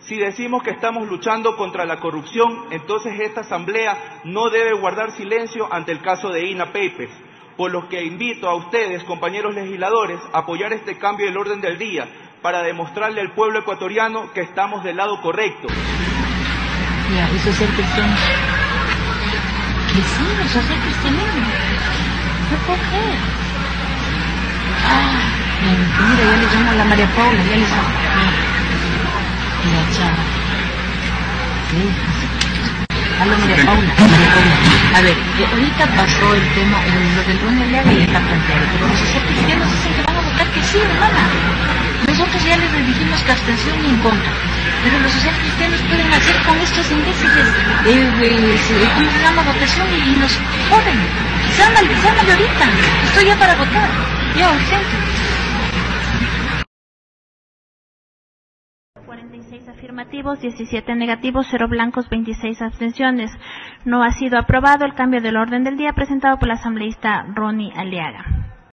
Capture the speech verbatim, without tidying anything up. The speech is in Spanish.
Si decimos que estamos luchando contra la corrupción, entonces esta asamblea no debe guardar silencio ante el caso de INA Papers, por lo que invito a ustedes, compañeros legisladores, a apoyar este cambio del orden del día para demostrarle al pueblo ecuatoriano que estamos del lado correcto. Ya, eso es ser cristiano. Que sí, eso es ser cristiano. No puedo creer. Ah, mira, ya le llamo a la María Paula, ya le llamo. La chava. Sí. Aló, María Paula, María Paula. A ver, eh, ahorita pasó el tema, el, lo del Ronnie Aliaga y está planteado, pero los sociales cristianos dicen que van a votar que sí, hermana. Nosotros ya les dijimos que abstención y en contra. Pero los sociales cristianos pueden hacer con estos imbéciles, eh, eh, ¿cómo se llama? Votación y nos joden. Sándale, sándale ahorita. Estoy ya para votar. Ya, urgente. cuarenta y seis afirmativos, diecisiete negativos, cero blancos, veintiséis abstenciones. No ha sido aprobado el cambio del orden del día presentado por la asambleísta Ronnie Aliaga.